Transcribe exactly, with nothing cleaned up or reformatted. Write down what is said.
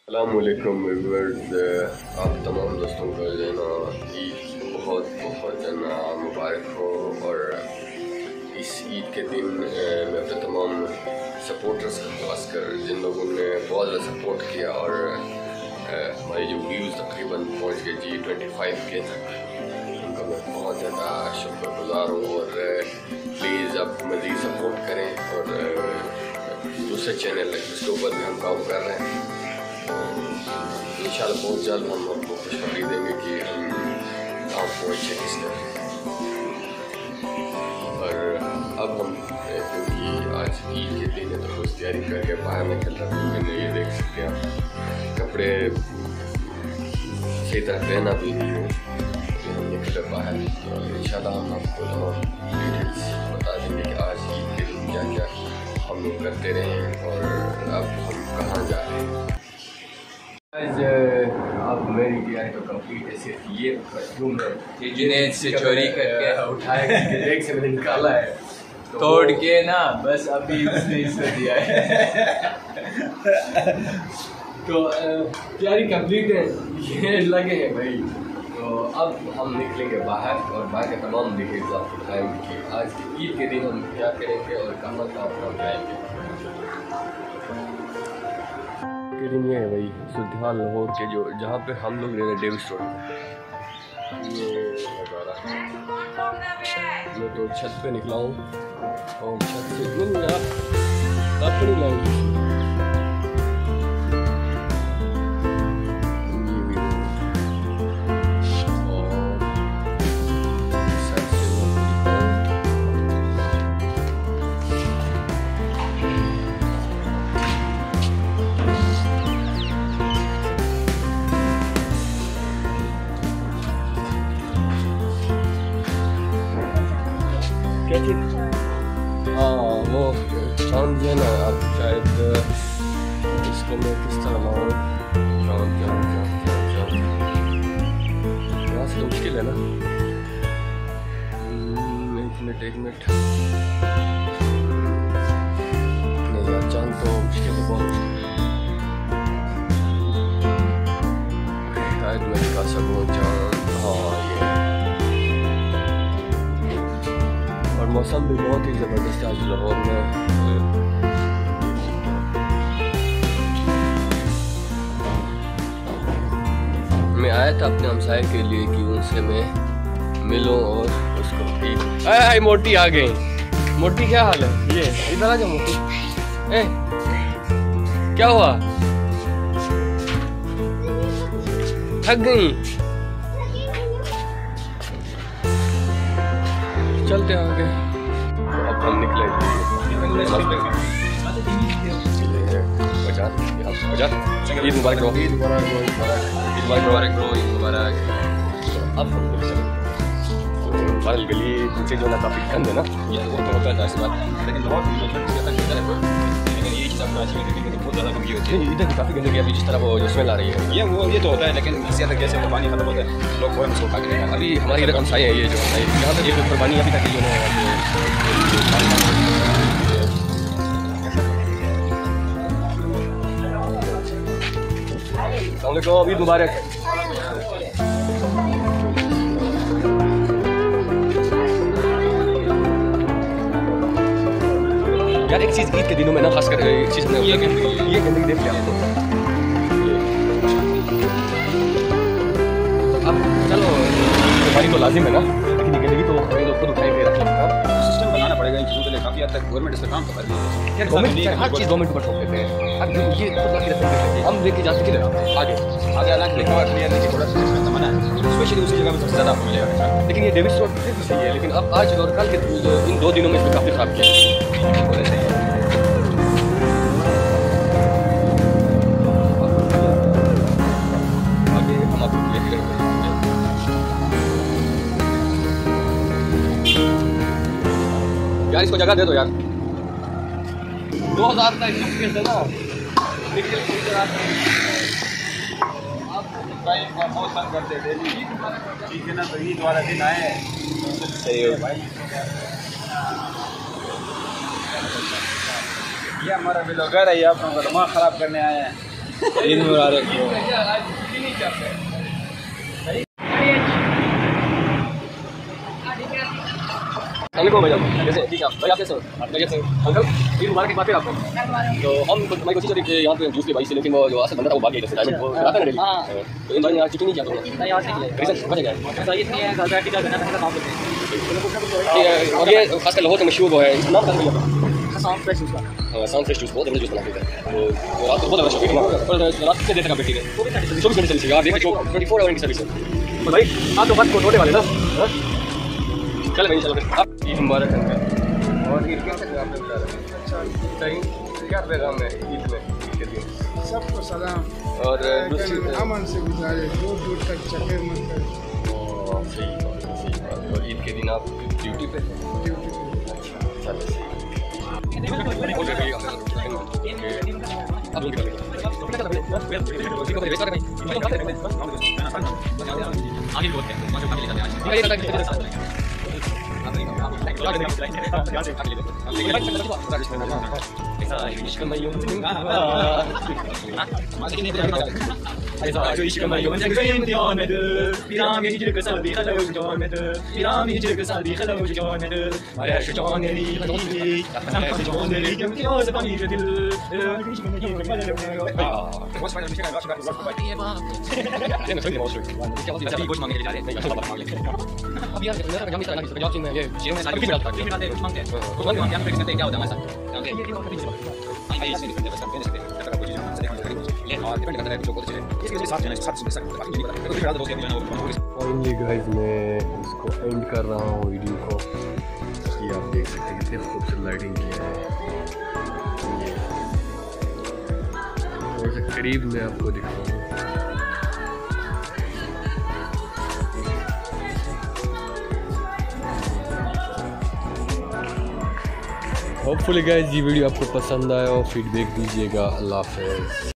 अस्सलामुअलैकुम व्यूअर्स, आप तमाम दोस्तों को जो है ना ईद बहुत बहुत जो है मुबारक हो। और इस ईद के दिन मैं अपने तमाम सपोर्टर्स का खासकर जिन लोगों ने बहुत ज़्यादा सपोर्ट किया और हमारी जो व्यूज़ तकरीबन पहुंच गए जी ट्वेंटी फाइव के तक, उनका मैं बहुत ज़्यादा शुक्रगुजार हूँ। और प्लीज़ आप मज़ीद सपोर्ट करें। और दूसरे चैनल इसके ऊपर भी हम काम कर रहे हैं, इंशाल्लाह बहुत जल्द हम आपको खुशखबरी देंगे कि हम कहाँ पहुँचे किस तरह। और अब हम क्योंकि आज ईद के दिन है तो कुछ तैयारी करके बाहर निकल रहे हैं। मैंने ये देख सकते हैं कपड़े सही तरह पहना भी नहीं हो, हम निकले बाहर। तो इंशाल्लाह हम आपको डिटेल्स बता देंगे कि आज ईद के दिन क्या क्या हम लोग करते रहे हैं और अब हम कहाँ जा रहे हैं। आज अब मेरी तैयारी तो कंप्लीट है। सिर्फ ये परफ्यूम है ये जुनैद से चोरी करके उठाया बैग से मैंने निकाला है, तो तोड़ के ना बस अभी उसने इसको दिया है। तो तैयारी कंप्लीट है, ये लगे हैं भाई। तो अब हम निकलेंगे बाहर और बाहर के तमाम डिटेल्स आपको बताएंगे कि आज ईद के दिन हम क्या करेंगे और कहाँ कहाँ पर जाएंगे। दिन ये है भाई सुल्तान लाहौर के जो जहाँ पे हम लोग रह रहे डेविस रोड पे, ये नज़ारा। मैं तो छत पे निकला हूँ और छत से नहीं आप आप नहीं लाएंगे। हाँ वो चांद है ना, आप शायद इसको मैं किस तरह लाऊं। चांद चांद चांद चांद चांद यहाँ से तो मुश्किल है ना। एक मिनट एक मिनट नहीं यार, चांद तो मुश्किल है, बहुत मुश्किल है। शायद मैं दिखा सकूँ चांद। हाँ ये और मौसम भी बहुत ही ज़बरदस्त आज लाहौर में। मैं आया था अपने हमसाये के लिए कि उनसे मैं मिलूं और उसको भी। अरे मोटी आ गई। मोटी क्या हाल है? ये इधर आ जाओ मोटी। ए क्या हुआ? थक गई? चलते हैं आगे। तो अब हम निकले ईद मुबारक ईद मुबारक ईद मुबारक मुबारक ईद मुबारक। अब हम गली पीछे जो ना काफ़ी ठंड है ना, ये वो तो होता है ऐसी बात, लेकिन बहुत बहुत ज़्यादा गंदगी होती है इधर की, काफ़ी गंदगी अभी जिस तरह वो जो स्मेल आ रही है ये वो ये तो होता है। लेकिन इससे अलग जैसे पानी खत्म होता है लोग वो हमसे उठा के लेंगे। अभी हमारी इधर हमसाए हैं ये जो यहाँ पर ये ऊपर पानी अभी तक जो है। अस्सलामुअलैकुम, ईद मुबारक। यार एक चीज़ ईद के दिनों में ना खासकर एक चीज़ ये गंदगी ये गंदगी देख लिया आपको। अब चलो पानी तो लाजिम है ना, लेकिन ये गंदगी तो हमें लोग खुद उठाए हुए रखें। सिस्टम बनाना पड़ेगा इन चीज़ों के लिए। काफ़ी हद तक गवर्नमेंट इस पर काम कर रही है। यार गवर्नमेंट हर चीज़ गवर्नमेंट पर ठोक देते हैं। अब ये खुद बाकी रखते हैं, हम लेके जाते किधर आगे आगे हालांकि लिखा हुआ क्लियर नहीं कि थोड़ा सा मना है, स्पेशली उसी जगह में सबसे ज़्यादा आपको मिलेगा। लेकिन ये डेविस रोड फिर भी सही है, लेकिन अब आज और कल के इन दो दिनों में इसमें काफ़ी ख़राब किया बोले सही है। आगे हम आपको क्लियर करेंगे यार, इसको जगह दे दो यार। दो हज़ार का स्पेस है ना, आप भाई बहुत तंग करते डेली। ठीक है ना, तो ईद वाला दिन आए सही है भाई। ये हमारा ब्लॉगर है, ये आप लोगों का दिमाग ख़राब करने आए हैं। ईद मुबारक। को भाई कैसे ठीक है भाई, आप कैसे हो? अंकल ईद मुबारक की बात है आपको। तो हम मैं कोशिश करी कि यहाँ पे जूस के भाई से, लेकिन वो जो असल बंदा था वो भाग गया जैसे वो आता है ना डेली। तो इन भाई ने आज छुट्टी नहीं किया तो नहीं आज नहीं किया रीजन वजह क्या है? सही नहीं है, घर बैठ के करना काम करते हैं। और ये खासकर लाहौर का मशहूर वो है, इसका नाम क्या है? आसाम फ्रेश जूस का। हां आसाम फ्रेश जूस बहुत जबरदस्त जूस बनाते हैं। तो रात को बहुत ज्यादा शौकीन है और रात से देर तक बैठी है चौबीस घंटे चलती है यार। देखो चौबीस आवर की सर्विस है। तो भाई आप तो बात को छोड़ने वाले ना। चल भाई चलो फिर आप ईद मुबारक अंकल। और ईद कैसे आपने बता रहे? अच्छा सही क्या पैगाम है ईद में? ईद के दिन सबको सलाम और दूसरी अमन से गुजारे, दूर दूर तक चक्कर मत करें। सही बात सही बात। और ईद के दिन आप ड्यूटी पे ड्यूटी पे। अच्छा चलो सही। फाइनली गाइस मैं इसको एंड कर रहा हूँ वीडियो को। ये आप देख सकते हैं कितने खूबसूरत लाइटिंग किया है। ये थोड़ा सा करीब में आपको दिखाऊँ। होपफुली गाइस ये वीडियो आपको पसंद आया हो, फीडबैक दीजिएगा। अल्लाह हाफ़िज़।